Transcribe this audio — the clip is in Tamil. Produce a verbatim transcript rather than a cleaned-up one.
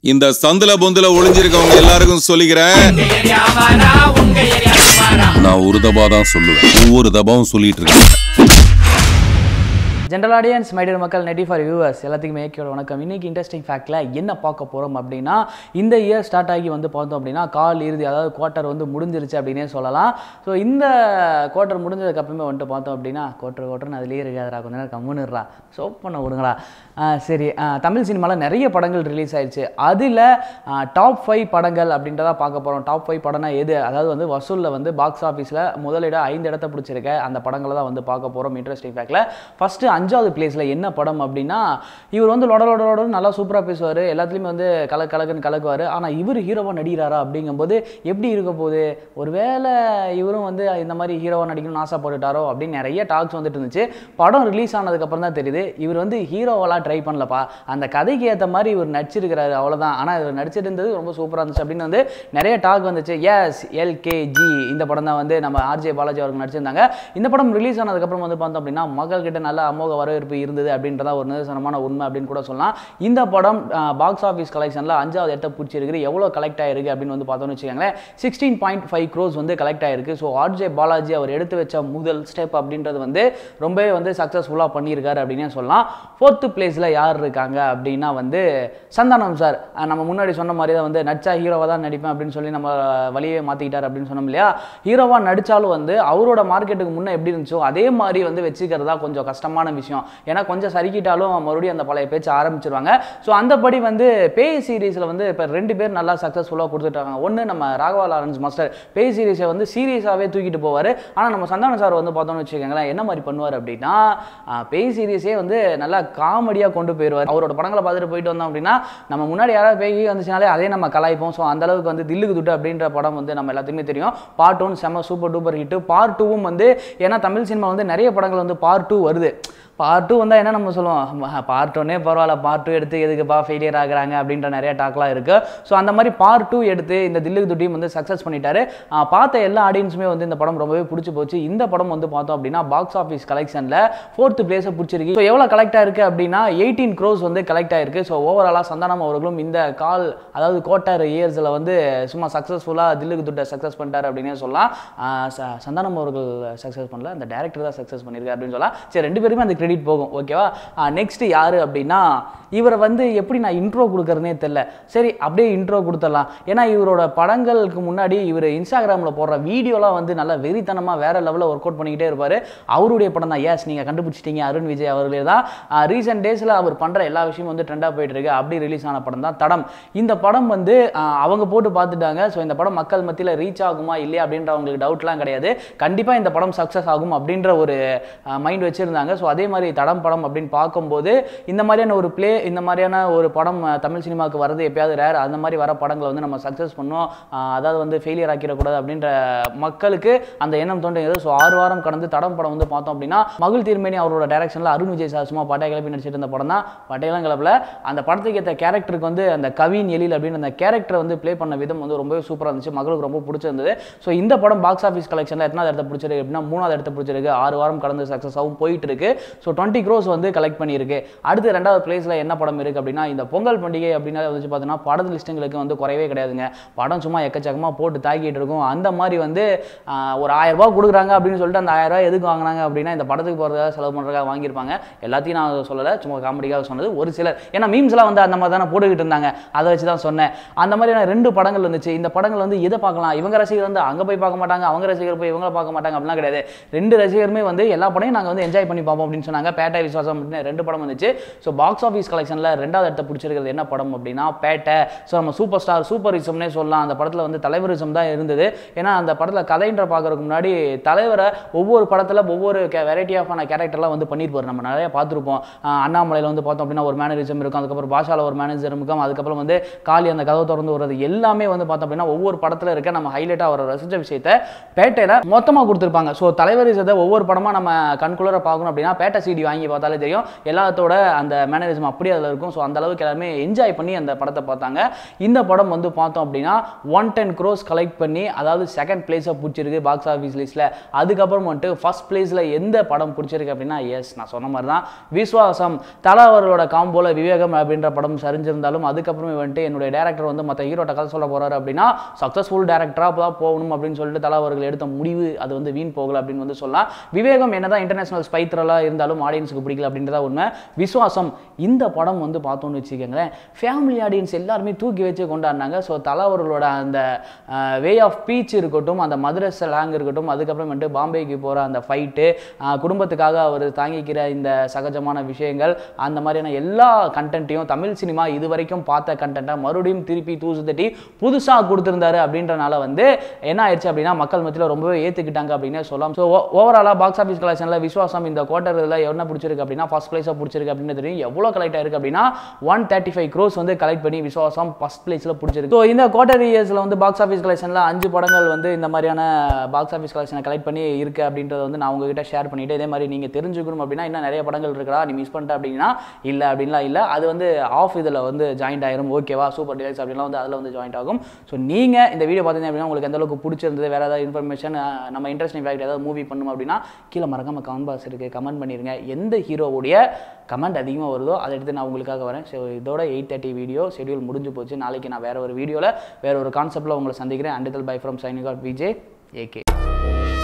இந்த சந்தல பொந்துல ஒளிஞ்சிருக்கவங்க எல்லாருக்கும் சொல்லிக்கிறேன், நான் ஒரு தபா தான் சொல்லுவேன், ஒவ்வொரு தபாவும் சொல்லிட்டு இருக்கேன். ஜென்ரல் ஆடியன்ஸ், மைடியர் மக்கள், நெட்டி ஃபார் வியூவர்ஸ் எல்லாத்துக்குமே ஏக்கியோட வணக்கம். இன்றைக்கி இன்ட்ரெஸ்டிங் ஃபேக்டில் என்ன பார்க்க போகிறோம் அப்படின்னா, இந்த இயர் ஸ்டார்ட் ஆகி வந்து பார்த்தோம் அப்படின்னா கால் இறுதி, அதாவது குவார்ட்டர் வந்து முடிஞ்சிருச்சு அப்படின்னே சொல்லலாம். ஸோ இந்த குவார்ட்டர் முடிஞ்சதுக்கப்புறமே வந்துட்டு பார்த்தோம் அப்படின்னா குவார்ட்டர் குவார்ட்டர்னு அதுலேயே இருக்காதுரா, கொஞ்ச நேரம் கம்முன்னுறா, சோப் பண்ண விடுங்களா. சரி, தமிழ் சினிமாவில் நிறைய படங்கள் ரிலீஸ் ஆயிடுச்சு. அதில் டாப் ஃபைவ் படங்கள் அப்படின்றத பார்க்க போகிறோம். டாப் ஃபைவ் படம்னா எது, அதாவது வந்து வசூலில் வந்து பாக்ஸ் ஆஃபீஸில் முதலிட ஐந்து இடத்த பிடிச்சிருக்க அந்த படங்களை தான் வந்து பார்க்க போகிறோம் இன்ட்ரெஸ்டிங் ஃபேக்டில். ஃபஸ்ட்டு அஞ்சாவது பிளேஸில் என்ன படம் அப்படின்னா, இவர் வந்து லொடலோட நல்லா சூப்பராக பேசுவார், எல்லாத்துலேயுமே வந்து கல கலக்குன்னு கலக்குவார். ஆனால் இவர் ஹீரோவாக நடிகிறாரா அப்படிங்கும்போது எப்படி இருக்க போகுது, ஒருவேளை இவரும் வந்து இந்த மாதிரி ஹீரோவாக நடிக்கணும்னு ஆசைப்பட்டுட்டாரோ அப்படின்னு நிறைய டாக்ஸ் வந்துட்டு இருந்துச்சு. படம் ரிலீஸ் ஆனதுக்கப்புறம் தான் தெரியுது இவர் வந்து ஹீரோவெல்லாம் ட்ரை பண்ணலப்பா, அந்த கதைக்கு ஏற்ற மாதிரி இவர் நடிச்சிருக்கிறாரு, அவ்வளோதான். ஆனால் இவர் நடிச்சிருந்தது ரொம்ப சூப்பராக இருந்துச்சு அப்படின்னு வந்து நிறைய டாக் வந்துச்சு. எஸ், எல்கேஜி இந்த படம் தான் வந்து நம்ம ஆர்ஜே பாலாஜி அவர்கள் நடிச்சிருந்தாங்க. இந்த படம் ரிலீஸ் ஆனதுக்கப்புறம் வந்து பார்த்தோம் அப்படின்னா மக்கள்கிட்ட நல்ல அமோக வரவேற்பு இருந்தது அப்படின்றதா ஒரு நிதர்சனமான உண்மை அப்படின்னு கூட சொல்லலாம். இந்த படம் பாக்ஸ் ஆஃபீஸ் கலெக்ஷனில் அஞ்சாவது இடத்த பிடிச்சிருக்கு. எவ்வளோ கலெக்ட் ஆயிருக்கு அப்படின்னு வந்து பார்த்தோம்னு வச்சுக்கோங்களேன், சிக்ஸ்டீன் பாயிண்ட் ஃபைவ் க்ரோஸ் வந்து கலெக்ட் ஆயிருக்கு. ஸோ ஆர்ஜே பாலாஜி அவர் எடுத்து வச்ச முதல் ஸ்டெப் அப்படின்றது வந்து ரொம்பவே வந்து சக்ஸஸ்ஃபுல்லாக பண்ணியிருக்காரு அப்படின்னே சொல்லலாம். ஃபோர்த்து பிளேஸில் யார் இருக்காங்க அப்படின்னா வந்து சந்தானம் சார். நம்ம முன்னாடி சொன்ன மாதிரி தான் வந்து நடிச்சா ஹீரோவாக தான் நடிப்பேன் அப்படின்னு சொல்லி நம்ம வழியே மாற்றிக்கிட்டார் அப்படின்னு சொன்னோம் இல்லையா. ஹீரோவாக நடித்தாலும் வந்து அவரோட மார்க்கெட்டுக்கு முன்னே எப்படி இருந்துச்சோ அதே மாதிரி வந்து வச்சுக்கிறதா கொஞ்சம் கஷ்டமான விஷயம். ஏன்னா கொஞ்சம் சரிக்கிட்டாலும் மறுபடியும் அந்த பழைய பேச்சு ஆரம்பிச்சிருவாங்க. ஸோ அந்தபடி வந்து பேய் சீரீஸில் வந்து இப்போ ரெண்டு பேர் நல்லா சக்ஸஸ்ஃபுல்லாக கொடுத்துட்டாங்க. ஒன்று நம்ம ராகவா லாரன்ஸ் மாஸ்டர் பேய் சீரீஸை வந்து சீரியஸாகவே தூக்கிட்டு போவார். ஆனால் நம்ம சந்தானம் சார் வந்து பார்த்தோம்னு வச்சுக்கோங்களேன் என்ன மாதிரி பண்ணுவார் அப்படின்னா, பேய் சீரீஸே வந்து நல்லா காமெடியாக கொண்டு போயிடுவார். அவரோட படங்களை பார்த்துட்டு போயிட்டு வந்தோம் அப்படின்னா நம்ம முன்னாடி யாராவது பேய் வந்துச்சுனாலே அதே நம்ம கலாய்ப்போம். ஸோ அந்தளவுக்கு வந்து தில்லுக்கு துட்டு அப்படின்ற படம் வந்து நம்ம எல்லாத்துக்குமே தெரியும். பார்ட் ஒன் செம்ம சூப்பர் டூப்பர் ஹிட்டு. பார்ட் டூவும் வந்து ஏன்னா தமிழ் சினிமா வந்து நிறைய படங்கள் வந்து பார்ட் டூ வருது. பார்ட் டூ வந்தால் என்ன நம்ம சொல்லுவோம், பார்ட் ஒன்னே பரவாயில்ல, பார்ட் டூ எடுத்து எதுக்குப்பா ஃபெயிலியர் ஆகுறாங்க அப்படின்ற நிறைய டாக்லாம் இருக்குது. ஸோ அந்த மாதிரி பார்ட் டூ எடுத்து இந்த தில்லுக்கு துட்டியும் வந்து சக்ஸஸ் பண்ணிட்டாரு. பார்த்த எல்லா ஆடியன்ஸுமே வந்து இந்த படம் ரொம்பவே பிடிச்சி போச்சு. இந்த படம் வந்து பார்த்தோம் அப்படின்னா பாக்ஸ் ஆஃபீஸ் கலெக்ஷனில் ஃபோர்த்து பிளேஸை பிடிச்சிருக்கு. ஸோ எவ்வளோ கலெக்ட் ஆயிருக்கு அப்படின்னா எயிட்டீன் க்ரோஸ் வந்து கலெக்ட் ஆயிருக்கு. ஸோ ஓவராலாக சந்தானம் அவர்களும் இந்த கால் அதாவது கோட்டார் இயர்ஸில் வந்து சும்மா சக்ஸஸ்ஃபுல்லாக தில்லுக்கு துட்டை சக்ஸஸ் பண்ணிட்டார் அப்படின்னே சொல்லலாம். சந்தானம் அவர்கள் சக்ஸஸ் பண்ணல, அந்த டேரக்டர் தான் சக்ஸஸ் பண்ணியிருக்காரு அப்படின்னு சொல்லலாம். சரி, ரெண்டு பேருமே அந்த கிரெடிட் போகும். ஓகேவா. நெக்ஸ்ட் யாரு அப்படின்னா, இவரை வந்து எப்படி நான் இன்ட்ரோ கொடுக்கறதுனே தெரியல. சரி, அப்படியே இன்ட்ரோ கொடுத்துடலாம். ஏன்னா இவரோட படங்களுக்கு முன்னாடி இவர் இன்ஸ்டாகிராமில் போடுற வீடியோலாம் வந்து நல்லா வெறித்தனமாக வேற லெவலில் ஒர்க் அவுட் பண்ணிக்கிட்டே இருப்பார். அவருடைய படம் தான். எஸ், நீங்கள் கண்டுபிடிச்சிட்டீங்க, அருண் விஜய் அவர்களே தான். ரீசெண்ட் டேஸில் அவர் பண்ணுற எல்லா விஷயமும் வந்து ட்ரெண்டாக போயிட்டு இருக்கு. அப்படி ரிலீஸ் ஆன படம் தான் தடம். இந்த படம் வந்து அவங்க போட்டு பார்த்துட்டாங்க. ஸோ இந்த படம் மக்கள் மத்தியில் ரீச் ஆகுமா இல்லையா அப்படின்ற அவங்களுக்கு டவுட்லாம் கிடையாது. கண்டிப்பாக இந்த படம் சக்ஸஸ் ஆகும் அப்படின்ற ஒரு மைண்ட் வச்சுருந்தாங்க. ஸோ அதே மாதிரி தடம் படம் அப்படின்னு பார்க்கும்போது இந்த மாதிரியான ஒரு பிளே, இந்த மாதிரியான ஒரு படம் தமிழ் சினிமாவுக்கு வரது எப்பயாவது ரேர். அந்த மாதிரி வர படங்களை வந்து நம்ம சக்ஸஸ் பண்ணோம், அதாவது வந்து ஃபெயிலியர் ஆக்கிடக்கூடாது அப்படின்ற மக்களுக்கு அந்த எண்ணம் தோன்றுகிறது. ஸோ ஆறு வாரம் கடந்து தடம் படம் வந்து பார்த்தோம் அப்படின்னா மகள் தீர்மேனி அவரோட டைரக்ஷனில் அருண் விஜய் சார் சும்மா பாட்டை கிளப்பி நடிச்சிட்டு இருந்த படம் தான். பாட்டையெல்லாம் கிளப்பில் அந்த படத்துக்கு ஏற்ற கேரக்டருக்கு வந்து அந்த கவின் எழில் அப்படின்னு அந்த கேரக்டரை வந்து பிளே பண்ண விதம் வந்து ரொம்பவே சூப்பராக இருந்துச்சு, மகளுக்கு ரொம்ப பிடிச்சிருந்தது. ஸோ இந்த படம் பாக்ஸ் ஆஃபீஸ் கலெக்ஷனில் எத்தனாவது இடத்த பிடிச்சிருக்கு அப்படின்னா மூணாவது இடத்த பிடிச்சிருக்கு. ஆறு வாரம் கடந்து சக்ஸஸாகவும் போயிட்டு இருக்கு. ஸோ டுவெண்ட்டி க்ரோஸ் வந்து கலெக்ட் பண்ணியிருக்கு. அடுத்து ரெண்டாவது பிளேஸில் என்ன படம் இருக்குது அப்படின்னா, இந்த பொங்கல் பண்டிகை அப்படின்னா வந்து பார்த்தீங்கன்னா படத்து லிஸ்ட்டுங்களுக்கு வந்து குறையவே கிடையாதுங்க. படம் சும்மா எக்கச்சக்கமாக போட்டு தாக்கிட்டு இருக்கும். அந்த மாதிரி வந்து ஒரு ஆயிரம் ரூபா கொடுக்குறாங்க அப்படின்னு சொல்லிட்டு அந்த ஆயிரம் ரூபாய் எதுக்கு வாங்கினாங்க அப்படின்னா இந்த படத்துக்கு போகிறதுக்காக செலவு பண்ணுறதுக்காக வாங்கியிருப்பாங்க. எல்லாத்தையும் நான் சொல்லலை, சும்மா காமெடிக்காக சொன்னது ஒரு சிலர். ஏன்னா மீம்ஸ்லாம் வந்து அந்த மாதிரி தானே போட்டுக்கிட்டு இருந்தாங்க, அதை வச்சு தான் சொன்னேன். அந்த மாதிரியான ரெண்டு படங்கள் இருந்துச்சு. இந்த படங்கள் வந்து எதை பார்க்கலாம், இவங்க ரசிகர் வந்து அங்கே போய் பார்க்க மாட்டாங்க, அவங்க ரசிகர் போய் இவங்களை பார்க்க மாட்டாங்க அப்படிலாம் கிடையாது. ரெண்டு ரசிகருமே வந்து எல்லா படத்தையும் நாங்கள் வந்து என்ஜாய் பண்ணி பார்ப்போம் அப்படின்னு சொன்னாங்க. பேட்டை விசுவாசம் ரெண்டு படம் வந்துச்சு. ஸோ பாக்ஸ் ஆஃபீஸ் கலெக்ஷனில் ரெண்டாவது இடத்த பிடிச்சிருக்கிறது என்ன படம் அப்படின்னா பேட்டை. ஸோ நம்ம சூப்பர் ஸ்டார் சூப்பரிசம்னே சொல்லலாம். அந்த படத்தில் வந்து தலைவரிசம் தான் இருந்தது. ஏன்னா அந்த படத்தில் கதைன்ற பார்க்கறதுக்கு முன்னாடி தலைவரை ஒவ்வொரு படத்தில் ஒவ்வொரு வெரைட்டி ஆஃபான கேரக்டர்லாம் வந்து பண்ணியிருப்பார். நம்ம நிறைய பார்த்துருப்போம். அண்ணாமலையில் வந்து பார்த்தோம் அப்படின்னா ஒரு மேனரிசம் இருக்கும், அதுக்கப்புறம் பாஷாவில் ஒரு மேனேஜர் இருக்கும், அதுக்கப்புறம் வந்து காளி அந்த கதவை திறந்து வருது, எல்லாமே வந்து பார்த்தோம் அப்படின்னா ஒவ்வொரு படத்தில் இருக்க நம்ம ஹைலைட்டாக அவரை ரசித்த விஷயத்தை பேட்டையில் மொத்தமாக கொடுத்துருப்பாங்க. ஸோ தலைவரிசத்தை ஒவ்வொரு படமாக நம்ம கண்குளர பார்க்கணும் அப்படின்னா பேட்டை சிடி வாங்கி பார்த்தாலே தெரியும் எல்லாத்தோட அந்த மேனரிசம் அப்படியே அதில் இருக்கும். ஸோ அந்த அளவுக்கு எல்லாருமே என்ஜாய் பண்ணி அந்த படத்தை பார்த்தாங்க. இந்த படம் வந்து பார்த்தோம் அப்படின்னா ஒன் டென் க்ரோஸ் கலெக்ட் பண்ணி அதாவது செகண்ட் பிளேஸை பிடிச்சிருக்கு பாக்ஸ் ஆஃபீஸ் லிஸ்ட்டில். அதுக்கப்புறம் வந்துட்டு ஃபர்ஸ்ட் பிளேஸில் எந்த படம் பிடிச்சிருக்கு அப்படின்னா எஸ் நான் சொன்ன மாதிரி தான் விஸ்வாசம். தலா அவர்களோட காம்போல விவேகம் அப்படின்ற படம் சரிஞ்சிருந்தாலும் அதுக்கப்புறமே வந்துட்டு என்னுடைய டேரக்டர் வந்து மற்ற ஹீரோட்ட கதை சொல்ல போறாரு அப்படின்னா சக்ஸஸ்ஃபுல் டேரக்டராக தான் போகணும் அப்படின்னு சொல்லிட்டு தலா அவர்கள் எடுத்த முடிவு அது வந்து வீண் போகல அப்படின்னு வந்து சொல்லலாம். விவேகம் என்னதான் இன்டர்நேஷனல் ஸ்பை த்ரில்லராக இருந்தாலும் ஆடியன்ஸுக்கு பிடிக்கல அப்படின்றத உண்மை. விஸ்வாசம் இந்த படம் வந்து பார்த்தோன்னு வச்சுக்கோங்களேன் ஃபேமிலி ஆடியன்ஸ் எல்லாருமே தூக்கி வச்சு கொண்டாடினாங்க. ஸோ தலா அவர்களோட அந்த வே ஆஃப் பீச் இருக்கட்டும், அந்த மதுரை ஸ்லாங் இருக்கட்டும், அதுக்கப்புறம் வந்துட்டு பாம்பேக்கு போகிற அந்த ஃபைட்டு, குடும்பத்துக்காக அவர் தாங்கிக்கிற இந்த சகஜமான விஷயங்கள், அந்த மாதிரியான எல்லா கண்டென்ட்டையும் தமிழ் சினிமா இது வரைக்கும் பார்த்த கண்டென்ட்டை மறுபடியும் திருப்பி தூசு தட்டி புதுசாக கொடுத்துருந்தாரு அப்படின்றனால வந்து என்ன ஆயிடுச்சு அப்படின்னா மக்கள் மத்தியில் ரொம்பவே ஏற்றுக்கிட்டாங்க அப்படின்னே சொல்லலாம். ஸோ ஓவராலாக பாக்ஸ் ஆஃபீஸ் கலெக்ஷனில் விஸ்வாசம் இந்த குவார்ட்டரில் என்ன பிடிச்சிருக்கு அப்படின்னா ஃபர்ஸ்ட் பிளேஸாக பிடிச்சிருக்கு அப்படின்னு தெரியும். எவ்வளோ கலெக்ட் ஆயிருக்கு அப்படின்னா ஒன் தேர்ட்டி ஃபைவ் க்ரோஸ் வந்து கலெக்ட் பண்ணி விஸ்வாசம் ஃபர்ஸ்ட் பிளேஸில் பிடிச்சிருக்கு. ஸோ இந்த குவார்டர் இயர்ஸில் வந்து பாக்ஸ் ஆஃபீஸ் கலெக்ஷனில் அஞ்சு படங்கள் வந்து இந்த மாதிரியான பாக்ஸ் ஆஃபீஸ் கலெக்ஷனை கலெக்ட் பண்ணி இருக்கு அப்படின்றத வந்து நான் உங்ககிட்ட ஷேர் பண்ணிட்டு இதே மாதிரி நீங்கள் தெரிஞ்சுக்கணும் அப்படின்னா இன்னும் நிறைய படங்கள் இருக்கா நீ மிஸ் பண்ணிட்ட அப்படின்னா இல்லை அப்படின்லாம் இல்லை, அது வந்து ஆஃப் இதில் வந்து ஜாயின்ட் ஆயிரும். ஓகேவா, சூப்பர் டிவைஸ் அப்படின்லாம் வந்து அதில் வந்து ஜாயின்ட் ஆகும். ஸோ நீங்கள் இந்த வீடியோ பார்த்தீங்க அப்படின்னா உங்களுக்கு எந்த அளவுக்கு பிடிச்சிருந்தது, வேறு ஏதாவது இன்ஃபர்மேஷன் நம்ம இன்ட்ரெஸ்டிங் ஃபேக்ட் ஏதாவது மூவி பண்ணணும் அப்படின்னா கீழே மறக்காம கமெண்ட் பாக்ஸ் இருக்குது, கமெண்ட் பண்ணிடுங்க. எந்த ஹீரோவுடைய கமெண்ட் அதிகமாக வருதோ அதை எடுத்து நான் உங்களுக்காக வரேன். ஸோ இதோட எயிட் தேர்ட்டி வீடியோ ஷெடியூல் முடிஞ்சு போச்சு. நாளைக்கு நான் வேறு ஒரு வீடியோவில் வேறு ஒரு கான்செப்ட்டில் உங்களை சந்திக்கிறேன். Until bye from signing off Vijay AK.